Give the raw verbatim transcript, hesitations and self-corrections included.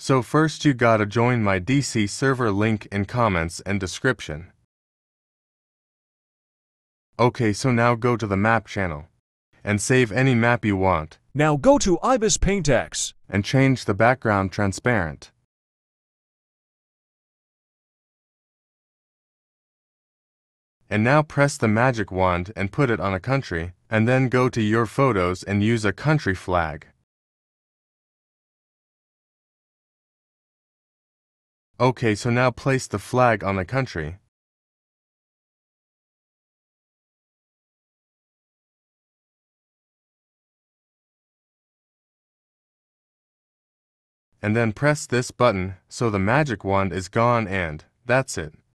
So first you gotta join my D C server, link in comments and description. Okay, so now go to the map channel and save any map you want. Now go to Ibis PaintX and change the background transparent. And now press the magic wand and put it on a country, and then go to your photos and use a country flag. Okay, so now place the flag on the country. And then press this button so the magic wand is gone, and that's it.